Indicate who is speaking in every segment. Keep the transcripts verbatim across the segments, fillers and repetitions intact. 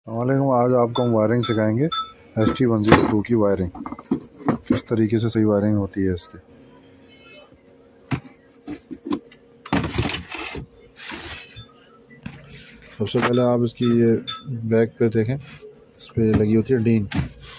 Speaker 1: वालेकुम। आज आपको हम वायरिंग सिखाएंगे S T one zero two की वायरिंग, किस तरीके से सही वायरिंग होती है इसकी। सबसे पहले आप इसकी ये बैक पे देखें, इस पे लगी होती है डीन,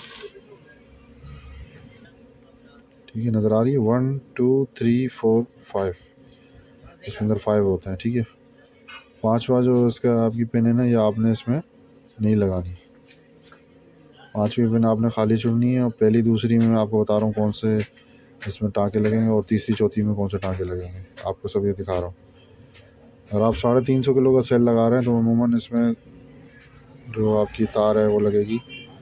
Speaker 1: ठीक है, नज़र आ रही है। One two three four five, इसके अंदर फाइव होता है, ठीक है। पांचवा जो इसका आपकी पिन है ना, ये आपने इसमें नहीं लगानी। पांचवी पिन आपने खाली चुननी है, और पहली दूसरी में मैं आपको बता रहा हूँ कौन से इसमें टाँके लगेंगे, और तीसरी चौथी में कौन से टाँके लगेंगे, आपको सब ये दिखा रहा हूँ। अगर आप साढ़े तीन सौ किलो का सेल लगा रहे हैं तो अमूमन इसमें जो आपकी तार है वो लगेगी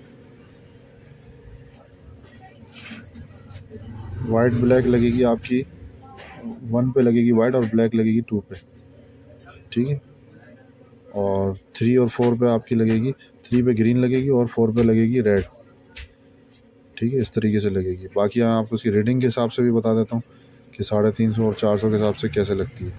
Speaker 1: वाइट ब्लैक लगेगी, आपकी वन पे लगेगी वाइट और ब्लैक लगेगी टू पे, ठीक है। और थ्री और फोर पे आपकी लगेगी, थ्री पे ग्रीन लगेगी और फोर पे लगेगी रेड, ठीक है। इस तरीके से लगेगी। बाकी मैं आपको उसकी रीडिंग के हिसाब से भी बता देता हूँ कि साढ़े तीन सौ और चार सौ के हिसाब से कैसे लगती है,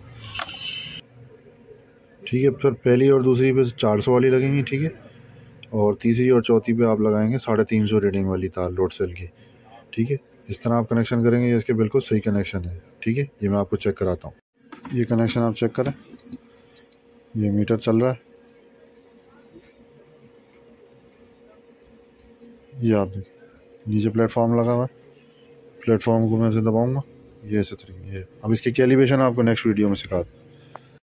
Speaker 1: ठीक है। फिर पहली और दूसरी पे चार सौ वाली लगेंगी, ठीक है। और तीसरी और चौथी पे आप लगाएंगे साढ़े तीन सौ रीडिंग वाली तार लोड सेल की, ठीक है। इस तरह आप कनेक्शन करेंगे, ये इसके बिल्कुल सही कनेक्शन है, ठीक है। ये मैं आपको चेक कराता हूँ। ये कनेक्शन आप चेक करें, ये मीटर चल रहा है, ये आप देखिए नीचे प्लेटफॉर्म लगा हुआ है, प्लेटफॉर्म को मैं से दबाऊंगा, ये ऐसे तरीके। ये अब इसकी कैलिब्रेशन आपको नेक्स्ट वीडियो में सिखा